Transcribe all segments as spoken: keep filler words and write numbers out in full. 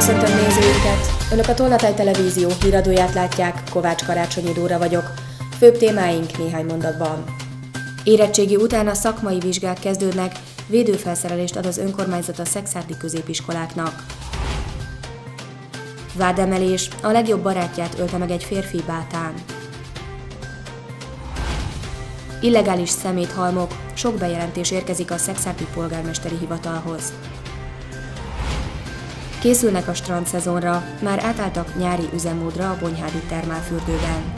Köszöntöm nézőinket! Önök a Tolnapely Televízió híradóját látják, Kovács Karácsonyi Dóra vagyok. Főbb témáink néhány mondatban. Érettségi után a szakmai vizsgák kezdődnek, védőfelszerelést ad az önkormányzat a szekszárdi középiskoláknak. Vádemelés, a legjobb barátját ölte meg egy férfi Bátán. Illegális szeméthalmok, sok bejelentés érkezik a szekszárdi polgármesteri hivatalhoz. Készülnek a strandszezonra, már átálltak nyári üzemmódra a Bonyhádi termálfürdőben.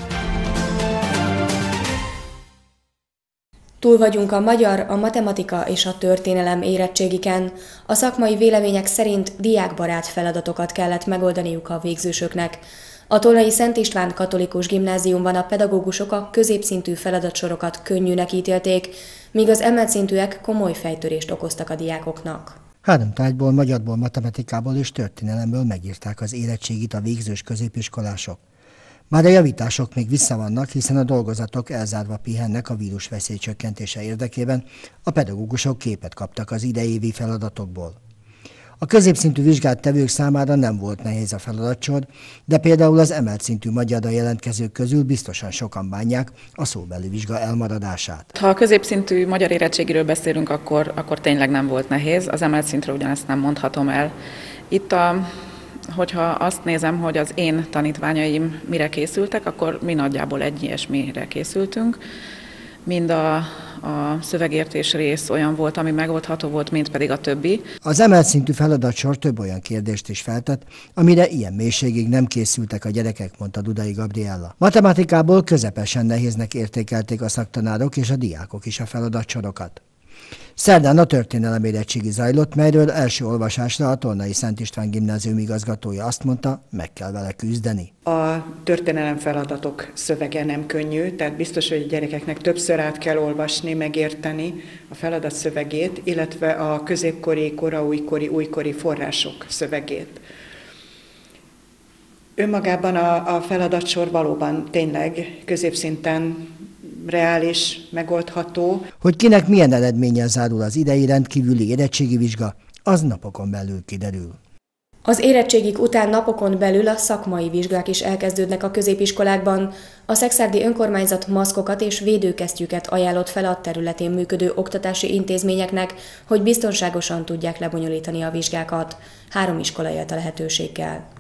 Túl vagyunk a magyar, a matematika és a történelem érettségiken. A szakmai vélemények szerint diákbarát feladatokat kellett megoldaniuk a végzősöknek. A tolnai Szent István Katolikus Gimnáziumban a pedagógusok a középszintű feladatsorokat könnyűnek ítélték, míg az emelt szintűek komoly fejtörést okoztak a diákoknak. Három tárgyból, magyarból, matematikából és történelemből megírták az érettségit a végzős középiskolások. Már a javítások még visszavannak, hiszen a dolgozatok elzárva pihennek a vírusveszély csökkentése érdekében, a pedagógusok képet kaptak az idei évi feladatokból. A középszintű vizsgát tevők számára nem volt nehéz a feladatsor, de például az emelt szintű magyarra jelentkezők közül biztosan sokan bánják a szóbeli vizsga elmaradását. Ha a középszintű magyar érettségiről beszélünk, akkor, akkor tényleg nem volt nehéz, az emelt szintről ugyanezt nem mondhatom el. Itt a Hogyha azt nézem, hogy az én tanítványaim mire készültek, akkor mi nagyjából egy ilyesmire készültünk. Mind a, a szövegértés rész olyan volt, ami megoldható volt, mint pedig a többi. Az emelt szintű feladatsor több olyan kérdést is feltett, amire ilyen mélységig nem készültek a gyerekek, mondta Dudai Gabriella. Matematikából közepesen nehéznek értékelték a szaktanárok és a diákok is a feladatsorokat. Szerdán a történelem érettségi zajlott, melyről első olvasásra a Tolnai Szent István Gimnázium igazgatója azt mondta, meg kell vele küzdeni. A történelem feladatok szövege nem könnyű, tehát biztos, hogy a gyerekeknek többször át kell olvasni, megérteni a feladat szövegét, illetve a középkori, koraújkori, újkori források szövegét. Önmagában a, a feladatsor valóban tényleg középszinten reális, megoldható. Hogy kinek milyen eredménnyel zárul az idei rendkívüli érettségi vizsga, az napokon belül kiderül. Az érettségik után napokon belül a szakmai vizsgák is elkezdődnek a középiskolákban. A szekszárdi önkormányzat maszkokat és védőkesztyűket ajánlott fel a területén működő oktatási intézményeknek, hogy biztonságosan tudják lebonyolítani a vizsgákat. Három iskola élt a lehetőséggel.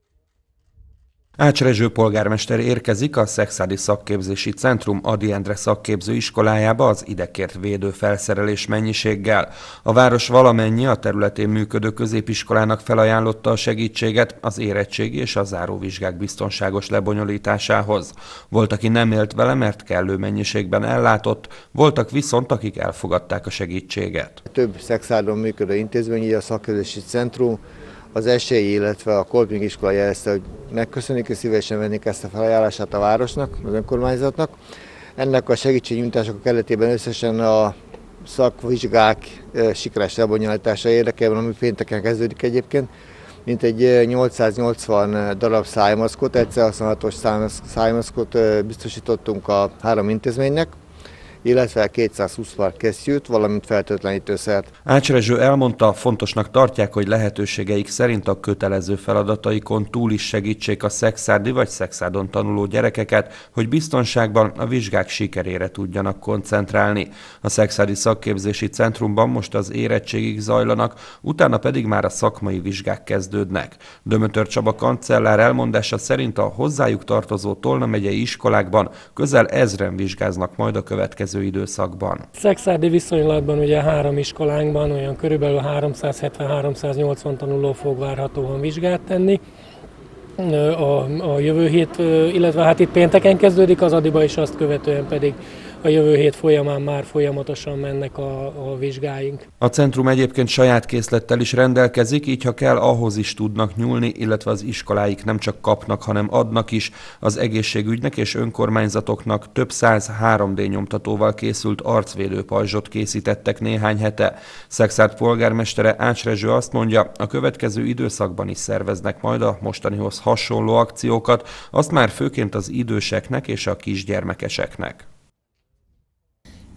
Ács Rezső polgármester érkezik a Szekszárdi Szakképzési Centrum Ady Endre szakképző iskolájába az idekért védőfelszerelés mennyiséggel. A város valamennyi a területén működő középiskolának felajánlotta a segítséget az érettségi és a záróvizsgák biztonságos lebonyolításához. Volt, aki nem élt vele, mert kellő mennyiségben ellátott, voltak viszont, akik elfogadták a segítséget. Több Szekszárdon működő intézmény, így a Szakképzési Centrum, az Esélyi, illetve a Kolping iskola jelezte, hogy megköszönik és szívesen vennék ezt a felajánlását a városnak, az önkormányzatnak. Ennek a segítségnyújtások keretében összesen a szakvizsgák sikeres lebonyolítása érdekében, ami pénteken kezdődik egyébként, mint egy nyolcszáznyolcvan darab szájmaszkot, egyszerhasználhatós szájmaszkot biztosítottunk a három intézménynek, illetve kétszázhúsz pár kesztyűt, valamint fertőtlenítőszert. Ács Rezső elmondta, fontosnak tartják, hogy lehetőségeik szerint a kötelező feladataikon túl is segítsék a szekszárdi vagy Szekszárdon tanuló gyerekeket, hogy biztonságban a vizsgák sikerére tudjanak koncentrálni. A Szekszárdi Szakképzési Centrumban most az érettségig zajlanak, utána pedig már a szakmai vizsgák kezdődnek. Dömötör Csaba kancellár elmondása szerint a hozzájuk tartozó Tolna megyei iskolákban közel ezren vizsgáznak majd a következő időszakban. Szekszárdi viszonylatban ugye három iskolánkban olyan körülbelül háromszázhetven-háromszáznyolcvan tanuló fog várhatóan vizsgát tenni. A, a jövő hét, illetve hát itt pénteken kezdődik az Adyba, és azt követően pedig a jövő hét folyamán már folyamatosan mennek a, a vizsgáink. A centrum egyébként saját készlettel is rendelkezik, így ha kell, ahhoz is tudnak nyúlni, illetve az iskoláik nem csak kapnak, hanem adnak is. Az egészségügynek és önkormányzatoknak több száz három dé nyomtatóval készült arcvédő pajzsot készítettek néhány hete. Szekszárd polgármestere Ács Rezső azt mondja, a következő időszakban is szerveznek majd a mostanihoz hasonló akciókat, azt már főként az időseknek és a kisgyermekeseknek.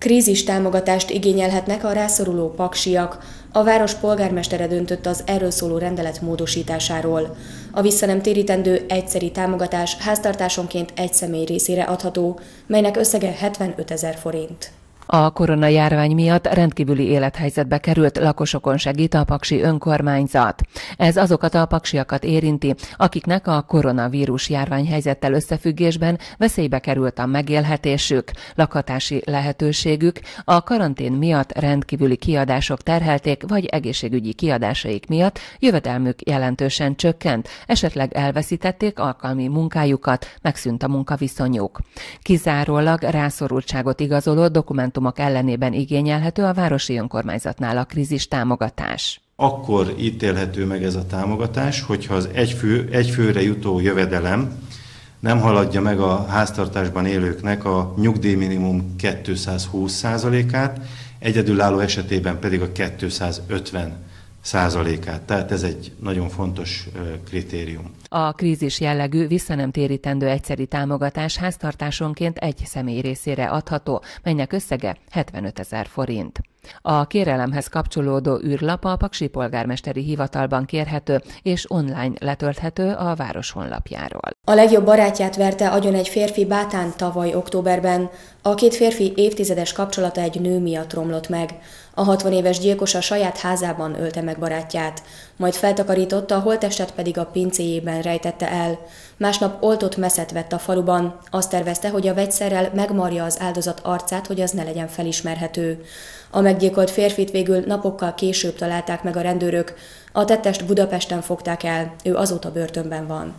Krízis támogatást igényelhetnek a rászoruló paksiak. A város polgármestere döntött az erről szóló rendelet módosításáról. A visszanem térítendő egyszeri támogatás háztartásonként egy személy részére adható, melynek összege hetvenötezer forint. A koronajárvány miatt rendkívüli élethelyzetbe került lakosokon segít a paksi önkormányzat. Ez azokat a paksiakat érinti, akiknek a koronavírus járványhelyzettel összefüggésben veszélybe került a megélhetésük, lakhatási lehetőségük, a karantén miatt rendkívüli kiadások terhelték, vagy egészségügyi kiadásaik miatt jövedelmük jelentősen csökkent, esetleg elveszítették alkalmi munkájukat, megszűnt a munkaviszonyuk. Kizárólag rászorultságot igazoló dokumentum ellenében igényelhető a városi önkormányzatnál a krízis támogatás. Akkor ítélhető meg ez a támogatás, hogyha az egy, fő, egy főre jutó jövedelem nem haladja meg a háztartásban élőknek a nyugdíjminimum kétszázhúsz százalékát, egyedülálló esetében pedig a kétszázötven százalékát. Tehát ez egy nagyon fontos kritérium. A krízis jellegű visszanemtérítendő egyszeri támogatás háztartásonként egy személy részére adható, melynek összege hetvenötezer forint. A kérelemhez kapcsolódó űrlap a paksi polgármesteri hivatalban kérhető és online letölthető a város honlapjáról. A legjobb barátját verte agyon egy férfi Bátán tavaly októberben. A két férfi évtizedes kapcsolata egy nő miatt romlott meg. A hatvan éves gyilkos a saját házában ölte meg barátját, majd feltakarította, a holttestet pedig a pincéjében rejtette el. Másnap oltott meszet vett a faluban. Azt tervezte, hogy a vegyszerrel megmarja az áldozat arcát, hogy az ne legyen felismerhető. A meggyilkolt férfit végül napokkal később találták meg a rendőrök. A tettest Budapesten fogták el, ő azóta börtönben van.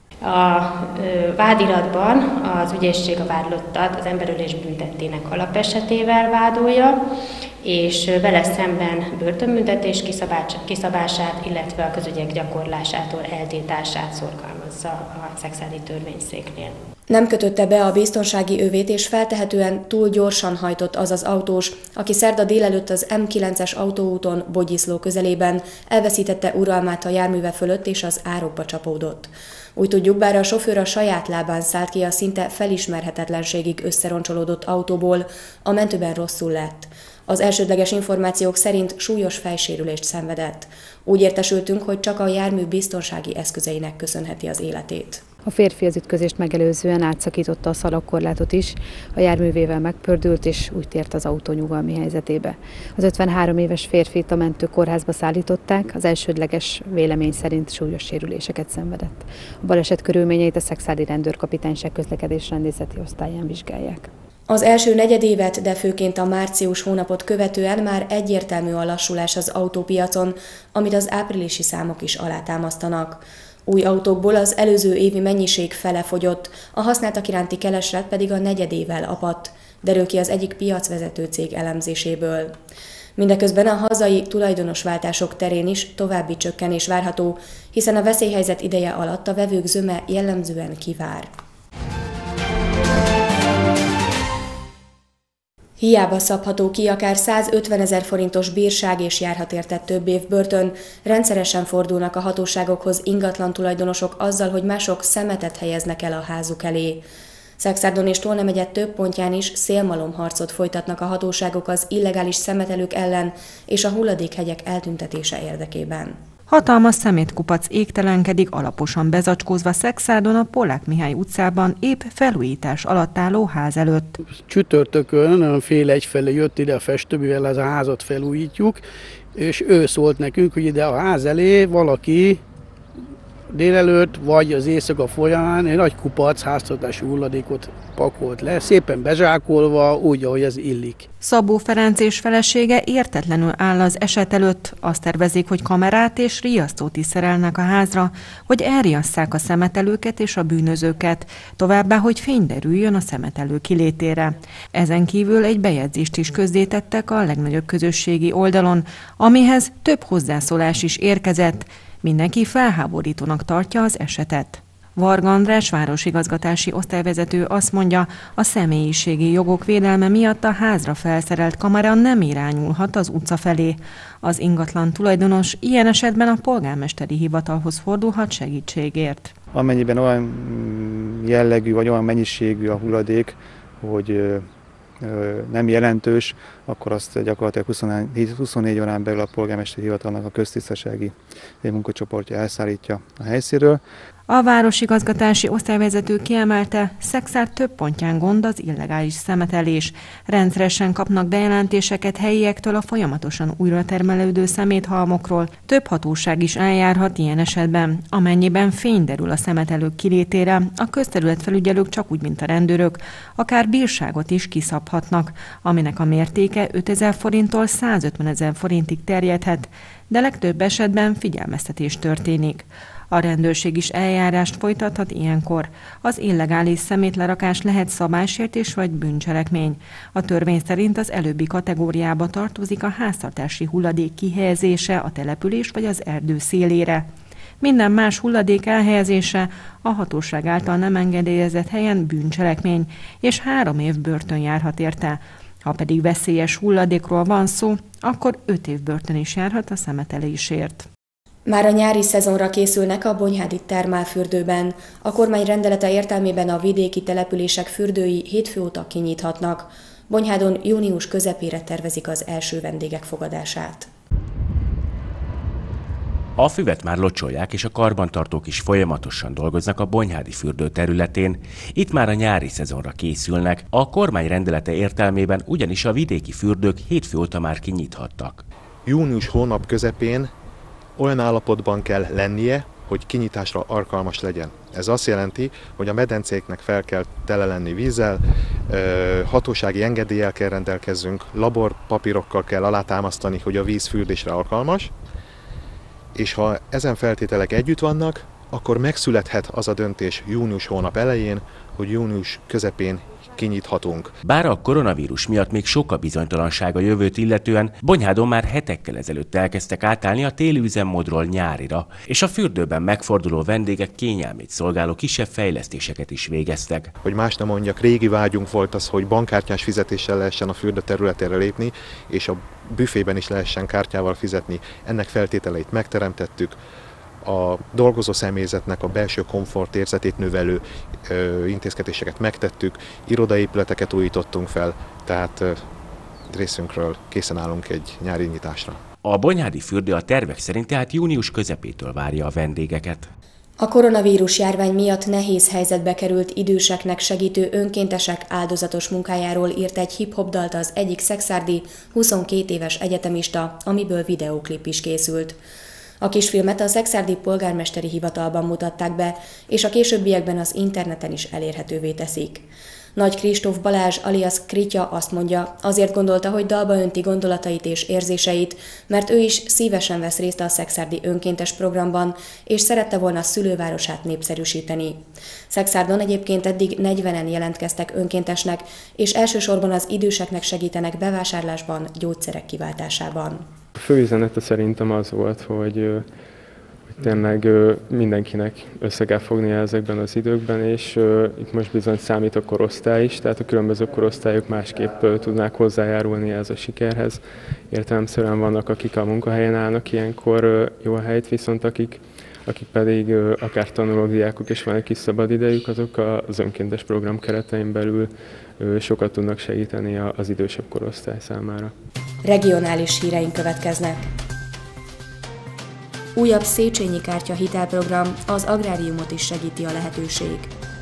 A vádiratban az ügyészség a vádlottat az emberölés büntettének alapesetével vádolja, és vele szemben börtönbüntetés kiszabását, illetve a közügyek gyakorlásától eltiltását szorgalmazza a szexádi törvényszéknél. Nem kötötte be a biztonsági övét, és feltehetően túl gyorsan hajtott az az autós, aki szerda délelőtt az M kilences autóúton Bogyiszló közelében elveszítette uralmát a járműve fölött, és az árokba csapódott. Úgy tudjuk, bár a sofőr a saját lábán szállt ki a szinte felismerhetetlenségig összeroncsolódott autóból, a mentőben rosszul lett. Az elsődleges információk szerint súlyos fejsérülést szenvedett. Úgy értesültünk, hogy csak a jármű biztonsági eszközeinek köszönheti az életét. A férfi az ütközést megelőzően átszakította a szalagkorlátot is, a járművével megpördült és úgy tért az autó nyugalmi helyzetébe. Az ötvenhárom éves férfit a mentők kórházba szállították, az elsődleges vélemény szerint súlyos sérüléseket szenvedett. A baleset körülményeit a szexádi rendőrkapitányság közlekedésrendészeti osztályán vizsgálják. Az első negyedévet, de főként a március hónapot követően már egyértelmű a lassulás az autópiacon, amit az áprilisi számok is alátámasztanak. Új autókból az előző évi mennyiség fele fogyott, a használtak iránti kereslet pedig a negyedével apadt, derül ki az egyik piacvezető cég elemzéséből. Mindeközben a hazai tulajdonosváltások terén is további csökkenés várható, hiszen a veszélyhelyzet ideje alatt a vevők zöme jellemzően kivár. Hiába szabható ki akár százötvenezer forintos bírság és járhat érte több év börtön, rendszeresen fordulnak a hatóságokhoz ingatlan tulajdonosok azzal, hogy mások szemetet helyeznek el a házuk elé. Szexárdon és Tolna megye több pontján is szélmalomharcot folytatnak a hatóságok az illegális szemetelők ellen és a hulladékhegyek eltüntetése érdekében. Hatalmas szemétkupac égtelenkedik alaposan bezacskózva Szexárdon a Pollák Mihály utcában épp felújítás alatt álló ház előtt. Csütörtökön fél egyfelé jött ide a festő, mivel ez a házat felújítjuk, és ő szólt nekünk, hogy ide a ház elé valaki délelőtt vagy az éjszaka folyamán egy nagy kupac háztartási hulladékot pakolt le, szépen bezsákolva, úgy, ahogy ez illik. Szabó Ferenc és felesége értetlenül áll az eset előtt. Azt tervezik, hogy kamerát és riasztót is szerelnek a házra, hogy elriasszák a szemetelőket és a bűnözőket, továbbá, hogy fény derüljön a szemetelő kilétére. Ezen kívül egy bejegyzést is közzétettek a legnagyobb közösségi oldalon, amihez több hozzászólás is érkezett. Mindenki felháborítónak tartja az esetet. Varga András városigazgatási osztályvezető azt mondja, a személyiségi jogok védelme miatt a házra felszerelt kamera nem irányulhat az utca felé. Az ingatlan tulajdonos ilyen esetben a polgármesteri hivatalhoz fordulhat segítségért. Amennyiben olyan jellegű vagy olyan mennyiségű a hulladék, hogy nem jelentős, akkor azt gyakorlatilag huszonnégy órán belül a polgármesteri hivatalnak a köztisztasági munkacsoportja elszállítja a helyszínről. A városigazgatási osztályvezető kiemelte, Szekszárd több pontján gond az illegális szemetelés. Rendszeresen kapnak bejelentéseket helyiektől a folyamatosan újra termelődő szeméthalmokról. Több hatóság is eljárhat ilyen esetben. Amennyiben fény derül a szemetelők kilétére, a közterületfelügyelők csak úgy, mint a rendőrök, akár bírságot is kiszabhatnak, aminek a mértéke ötezer forinttól százötvenezer forintig terjedhet, de legtöbb esetben figyelmeztetés történik. A rendőrség is eljárást folytathat ilyenkor. Az illegális szemétlerakás lehet szabálysértés vagy bűncselekmény. A törvény szerint az előbbi kategóriába tartozik a háztartási hulladék kihelyezése a település vagy az erdő szélére. Minden más hulladék elhelyezése a hatóság által nem engedélyezett helyen bűncselekmény, és három év börtön járhat érte. Ha pedig veszélyes hulladékról van szó, akkor öt év börtön is járhat a szemetelésért. Már a nyári szezonra készülnek a bonyhádi termálfürdőben. A kormány rendelete értelmében a vidéki települések fürdői hétfő óta kinyithatnak. Bonyhádon június közepére tervezik az első vendégek fogadását. A füvet már locsolják, és a karbantartók is folyamatosan dolgoznak a bonyhádi fürdő területén. Itt már a nyári szezonra készülnek. A kormány rendelete értelmében ugyanis a vidéki fürdők hétfő óta már kinyithattak. Június hónap közepén olyan állapotban kell lennie, hogy kinyitásra alkalmas legyen. Ez azt jelenti, hogy a medencéknek fel kell tele lenni vízzel, hatósági engedéllyel kell rendelkezzünk, laborpapírokkal kell alátámasztani, hogy a víz fürdésre alkalmas, és ha ezen feltételek együtt vannak, akkor megszülethet az a döntés június hónap elején, hogy június közepén kinyithatunk. Bár a koronavírus miatt még sok a bizonytalanság a jövőt illetően, Bonyhádon már hetekkel ezelőtt elkezdtek átállni a téli üzemmódról nyárira, és a fürdőben megforduló vendégek kényelmét szolgáló kisebb fejlesztéseket is végeztek. Hogy más nem mondjak, régi vágyunk volt az, hogy bankkártyás fizetéssel lehessen a fürdő területére lépni, és a büfében is lehessen kártyával fizetni. Ennek feltételeit megteremtettük. A dolgozó személyzetnek a belső komfortérzetét növelő ö, intézkedéseket megtettük, irodaépületeket újítottunk fel, tehát ö, részünkről készen állunk egy nyári nyitásra. A bonyhádi fürdő a tervek szerint tehát június közepétől várja a vendégeket. A koronavírus járvány miatt nehéz helyzetbe került időseknek segítő önkéntesek áldozatos munkájáról írt egy hip-hop dalt az egyik szekszárdi huszonkét éves egyetemista, amiből videóklip is készült. A kisfilmet a szekszárdi polgármesteri hivatalban mutatták be, és a későbbiekben az interneten is elérhetővé teszik. Nagy Kristóf Balázs alias Kritya azt mondja, azért gondolta, hogy dalba önti gondolatait és érzéseit, mert ő is szívesen vesz részt a szekszárdi önkéntes programban, és szerette volna szülővárosát népszerűsíteni. Szekszádon egyébként eddig negyvenen jelentkeztek önkéntesnek, és elsősorban az időseknek segítenek bevásárlásban, gyógyszerek kiváltásában. A fő üzenete szerintem az volt, hogy, hogy tényleg mindenkinek össze kell fognia ezekben az időkben, és itt most bizony számít a korosztály is, tehát a különböző korosztályok másképp tudnák hozzájárulni ez a sikerhez. Értelemszerűen vannak, akik a munkahelyen állnak ilyenkor jó helyt, viszont akik, akik pedig akár tanulók, diákok és van egy kis szabad idejük, azok az önkéntes program keretein belül sokat tudnak segíteni az idősebb korosztály számára. Regionális híreink következnek. Újabb Széchenyi kártya hitelprogram, az agráriumot is segíti a lehetőség.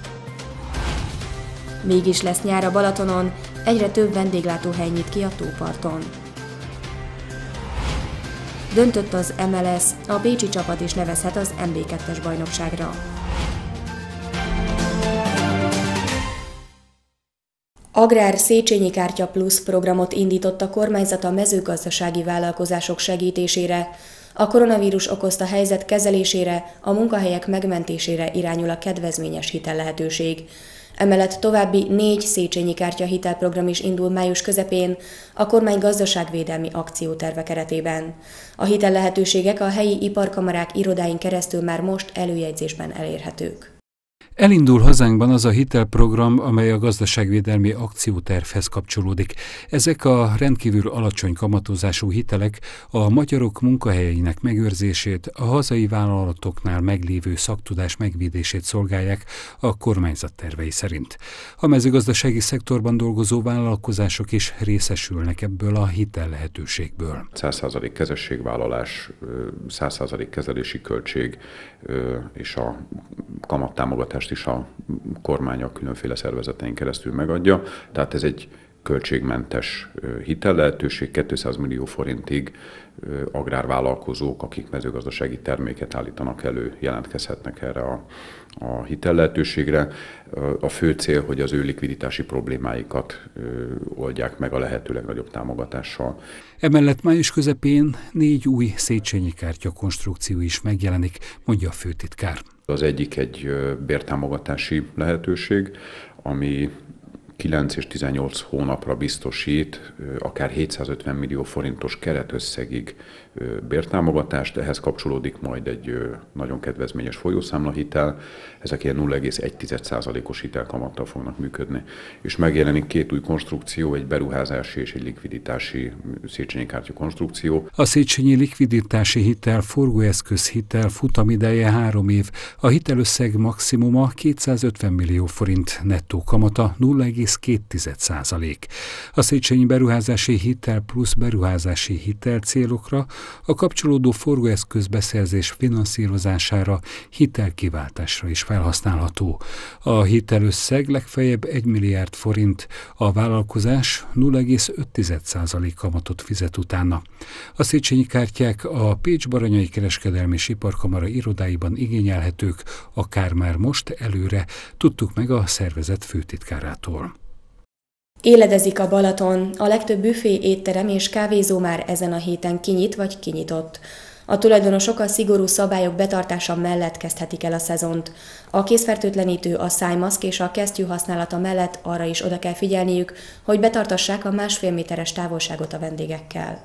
Mégis lesz nyár a Balatonon, egyre több vendéglátóhely nyit ki a tóparton. Döntött az em el es, a bécsi csapat is nevezhet az em bé kettes bajnokságra. Agrár Széchenyi Kártya Plusz programot indított a kormányzat a mezőgazdasági vállalkozások segítésére. A koronavírus okozta helyzet kezelésére, a munkahelyek megmentésére irányul a kedvezményes hitellehetőség. Emellett további négy Széchenyi Kártya hitelprogram is indul május közepén a kormány gazdaságvédelmi akcióterve keretében. A hitellehetőségek a helyi iparkamarák irodáin keresztül már most előjegyzésben elérhetők. Elindul hazánkban az a hitelprogram, amely a gazdaságvédelmi akciótervhez kapcsolódik. Ezek a rendkívül alacsony kamatozású hitelek a magyarok munkahelyeinek megőrzését, a hazai vállalatoknál meglévő szaktudás megvédését szolgálják a kormányzat tervei szerint. A mezőgazdasági szektorban dolgozó vállalkozások is részesülnek ebből a hitel lehetőségből. száz százalék kezességvállalás, száz százalék kezelési költség és a kamattámogatást is a kormány a különféle szervezetein keresztül megadja. Tehát ez egy költségmentes hitel lehetőség, kétszáz millió forintig agrárvállalkozók, akik mezőgazdasági terméket állítanak elő, jelentkezhetnek erre a, a hitel lehetőségre. A fő cél, hogy az ő likviditási problémáikat oldják meg a lehető legnagyobb támogatással. Emellett május közepén négy új Széchenyi kártya konstrukció is megjelenik, mondja a főtitkár. Az egyik egy bértámogatási lehetőség, ami kilenc és tizennyolc hónapra biztosít akár hétszázötven millió forintos keretösszegig bértámogatást, ehhez kapcsolódik majd egy nagyon kedvezményes folyószámlahitel, ezek ilyen nulla egész egy százalékos hitelkamattal fognak működni. És megjelenik két új konstrukció, egy beruházási és egy likviditási Széchenyi kártya konstrukció. A Széchenyi likviditási hitel forgóeszköz hitel futamideje három év, a hitelösszeg maximuma kétszázötven millió forint, nettó kamata nulla egész két százalék. A Széchenyi beruházási hitel plusz beruházási hitel célokra, a kapcsolódó forgóeszköz beszerzés finanszírozására, hitelkiváltásra is felhasználható. A hitelösszeg legfeljebb egy milliárd forint, a vállalkozás nulla egész öt százalék kamatot fizet utána. A Széchenyi kártyák a Pécs-Baranyai Kereskedelmi és Iparkamara irodáiban igényelhetők, akár már most előre, tudtuk meg a szervezet főtitkárától. Éledezik a Balaton, a legtöbb büfé, étterem és kávézó már ezen a héten kinyit vagy kinyitott. A tulajdonosok a szigorú szabályok betartása mellett kezdhetik el a szezont. A kézfertőtlenítő, a szájmaszk és a kesztyű használata mellett arra is oda kell figyelniük, hogy betartassák a másfél méteres távolságot a vendégekkel.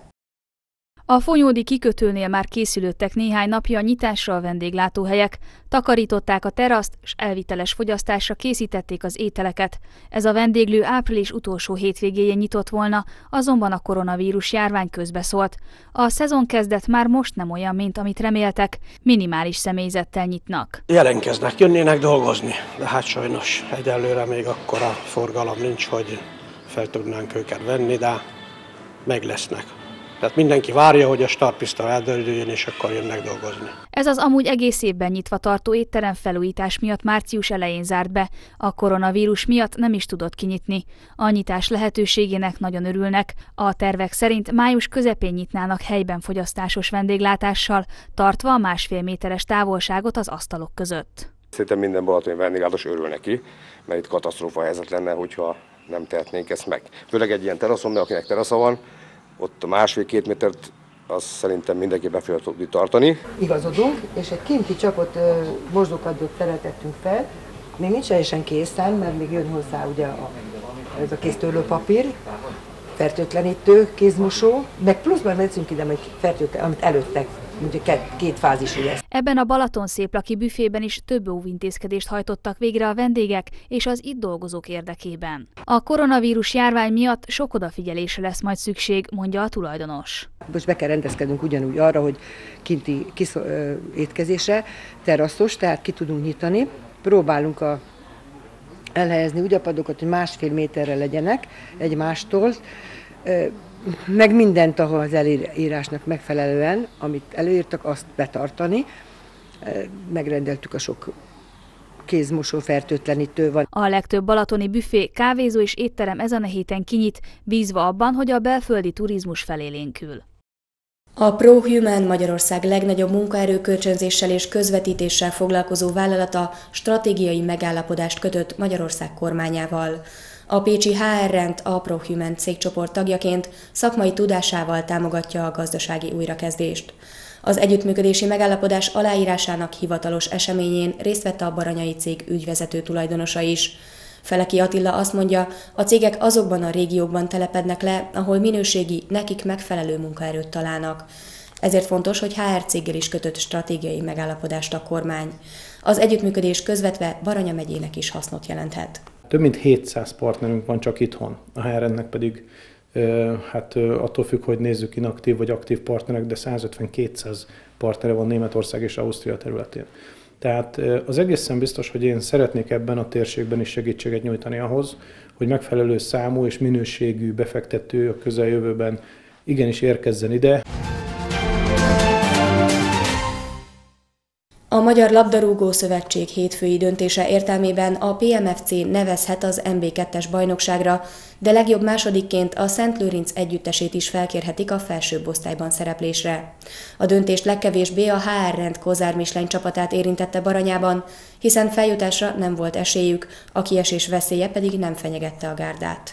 A Fonyódi kikötőnél már készülődtek néhány napja a nyitásra a vendéglátóhelyek, takarították a teraszt, és elviteles fogyasztásra készítették az ételeket. Ez a vendéglő április utolsó hétvégéjén nyitott volna, azonban a koronavírus járvány közbeszólt. A szezon kezdet már most nem olyan, mint amit reméltek, minimális személyzettel nyitnak. Jelentkeznek, jönnének dolgozni, de hát sajnos egyelőre még akkora forgalom nincs, hogy fel tudnánk őket venni, de meg lesznek. Tehát mindenki várja, hogy a startpista eldördüljön, és akkor jönnek dolgozni. Ez az amúgy egész évben nyitva tartó étterem felújítás miatt március elején zárt be. A koronavírus miatt nem is tudott kinyitni. A nyitás lehetőségének nagyon örülnek. A tervek szerint május közepén nyitnának helyben fogyasztásos vendéglátással, tartva a másfél méteres távolságot az asztalok között. Szerintem minden balatoni vendéglátos örül neki, mert itt katasztrófa helyzet lenne, hogyha nem tehetnénk ezt meg. Főleg egy ilyen teraszon, mert akinek terasza van, ott a másfél-két métert azt szerintem mindenki be fel tudni tartani. Igazodunk, és egy kinti csapott mozdókadót szeretettünk fel. Még nincs teljesen készen, mert még jön hozzá ugye a, ez a kéztörlőpapír, fertőtlenítő, kézmosó, meg pluszban veszünk ide egy fertőtlen, amit előtte, mondjuk két, két fázisú lesz. Ebben a Balaton Széplaki büfében is több óvintézkedést hajtottak végre a vendégek és az itt dolgozók érdekében. A koronavírus járvány miatt sok odafigyelésre lesz majd szükség, mondja a tulajdonos. Most be kell rendezkednünk ugyanúgy arra, hogy kinti kiszol, ö, étkezésre, teraszos, tehát ki tudunk nyitani. Próbálunk a, elhelyezni úgy a padokat, hogy másfél méterre legyenek egymástól, ö, meg mindent, ahol az előírásnak megfelelően, amit előírtak, azt betartani. Megrendeltük a sok kézmosó, fertőtlenítő van. A legtöbb balatoni büfé, kávézó és étterem ezen a héten kinyit, bízva abban, hogy a belföldi turizmus felélénkül. A ProHuman Magyarország legnagyobb munkaerőkölcsönzéssel és közvetítéssel foglalkozó vállalata stratégiai megállapodást kötött Magyarország kormányával. A pécsi há er Rent a ProHuman cégcsoport tagjaként szakmai tudásával támogatja a gazdasági újrakezdést. Az együttműködési megállapodás aláírásának hivatalos eseményén részt vett a baranyai cég ügyvezető tulajdonosa is. Feleki Attila azt mondja, a cégek azokban a régiókban telepednek le, ahol minőségi, nekik megfelelő munkaerőt találnak. Ezért fontos, hogy há er céggel is kötött stratégiai megállapodást a kormány. Az együttműködés közvetve Baranya megyének is hasznot jelenthet. Több mint hétszáz partnerünk van csak itthon, a há er en-nek pedig hát attól függ, hogy nézzük inaktív vagy aktív partnerek, de százötven-kétszáz partnere van Németország és Ausztria területén. Tehát az egészen biztos, hogy én szeretnék ebben a térségben is segítséget nyújtani ahhoz, hogy megfelelő számú és minőségű befektető a közeljövőben igenis érkezzen ide. A Magyar Labdarúgó Szövetség hétfői döntése értelmében a pé em ef cé nevezhet az em bé kettes bajnokságra, de legjobb másodikként a Szent Lőrinc együttesét is felkérhetik a felsőbb osztályban szereplésre. A döntést legkevésbé a há er Rend Kozár Mislány csapatát érintette Baranyában, hiszen feljutásra nem volt esélyük, a kiesés veszélye pedig nem fenyegette a gárdát.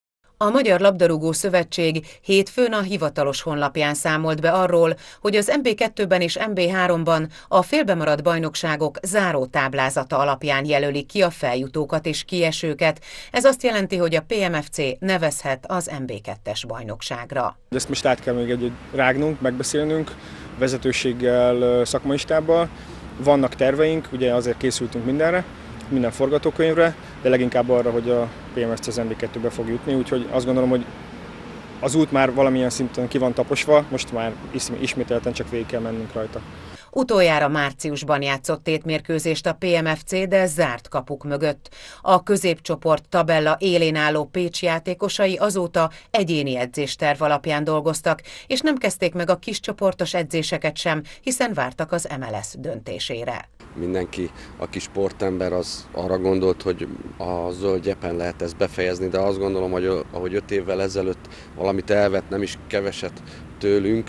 A Magyar Labdarúgó Szövetség hétfőn a hivatalos honlapján számolt be arról, hogy az em bé kettőben és em bé háromban a félbemaradt bajnokságok záró táblázata alapján jelölik ki a feljutókat és kiesőket. Ez azt jelenti, hogy a pé em ef cé nevezhet az em bé kettes bajnokságra. Ezt most át kell még egy rágnunk, megbeszélnünk vezetőséggel, szakmai stábbal. Vannak terveink, ugye azért készültünk mindenre, minden forgatókönyvre, de leginkább arra, hogy a pé em ef cé az em bé kettőbe fog jutni, úgyhogy azt gondolom, hogy az út már valamilyen szinten ki van taposva, most már ismételten csak végig kell mennünk rajta. Utoljára márciusban játszott tétmérkőzést a pé em ef cé, de zárt kapuk mögött. A középcsoport tabella élén álló Pécs játékosai azóta egyéni edzésterv alapján dolgoztak, és nem kezdték meg a kiscsoportos edzéseket sem, hiszen vártak az em el es döntésére. Mindenki, aki sportember, az arra gondolt, hogy a zöld gyepen lehet ezt befejezni, de azt gondolom, hogy ahogy öt évvel ezelőtt valamit elvett, nem is keveset tőlünk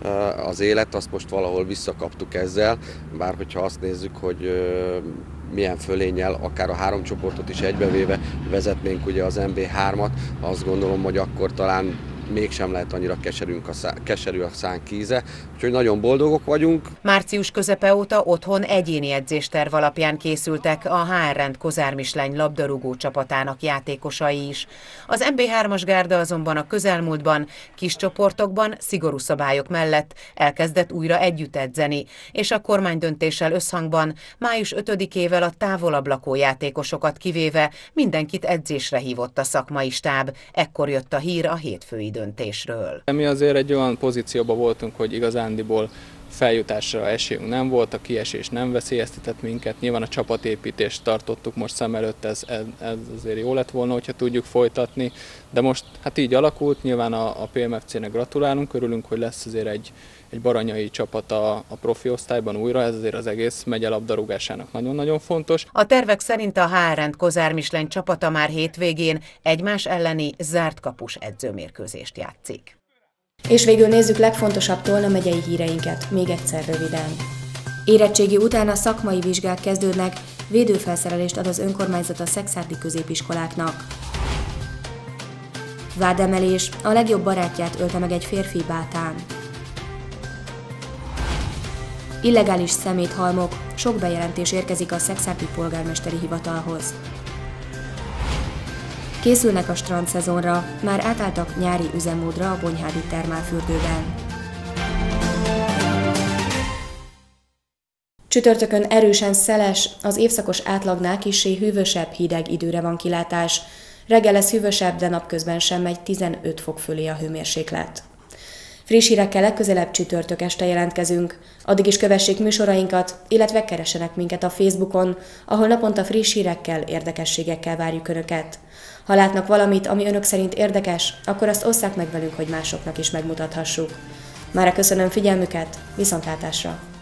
az élet, azt most valahol visszakaptuk ezzel, bár hogyha azt nézzük, hogy milyen fölénnyel, akár a három csoportot is egybevéve vezetnénk ugye az em bé hármat, azt gondolom, hogy akkor talán mégsem lehet annyira keserünk a szá- keserű a szánk íze, úgyhogy nagyon boldogok vagyunk. Március közepe óta otthon egyéni edzésterv alapján készültek a há er Rend Kozár Mislány labdarúgó csapatának játékosai is. Az em bé hármas gárda azonban a közelmúltban kis csoportokban szigorú szabályok mellett elkezdett újra együtt edzeni, és a kormánydöntéssel összhangban május ötödikével a távolabb lakó játékosokat kivéve mindenkit edzésre hívott a szakmai stáb. Ekkor jött a hír a hétfői döntésről. Mi azért egy olyan pozícióban voltunk, hogy igazándiból feljutásra esélyünk nem volt, a kiesés nem veszélyeztetett minket, nyilván a csapatépítést tartottuk most szem előtt, ez, ez azért jó lett volna, hogyha tudjuk folytatni, de most hát így alakult, nyilván a, a pé em ef cének gratulálunk, örülünk, hogy lesz azért egy, egy baranyai csapat a, a profi osztályban újra, ez azért az egész megye labdarúgásának nagyon-nagyon fontos. A tervek szerint a há er Rend Kozár Mislány csapata már hétvégén egymás elleni zárt kapus edzőmérkőzést játszik. És végül nézzük legfontosabb Tolna megyei híreinket, még egyszer röviden. Érettségi után a szakmai vizsgák kezdődnek, védőfelszerelést ad az önkormányzat a szekszárdi középiskoláknak. Vádemelés, a legjobb barátját ölte meg egy férfi Bátán. Illegális szeméthalmok, sok bejelentés érkezik a szekszárdi polgármesteri hivatalhoz. Készülnek a strandszezonra, már átálltak nyári üzemmódra a Bonyhádi termálfürdőben. Csütörtökön erősen szeles, az évszakos átlagnál kissé hűvösebb, hideg időre van kilátás. Reggel lesz hűvösebb, de napközben sem megy tizenöt fok fölé a hőmérséklet. Friss hírekkel legközelebb csütörtök este jelentkezünk. Addig is kövessék műsorainkat, illetve keressenek minket a Facebookon, ahol naponta friss hírekkel, érdekességekkel várjuk Önöket. Ha látnak valamit, ami Önök szerint érdekes, akkor azt osszák meg velünk, hogy másoknak is megmutathassuk. Mára köszönöm figyelmüket, viszontlátásra!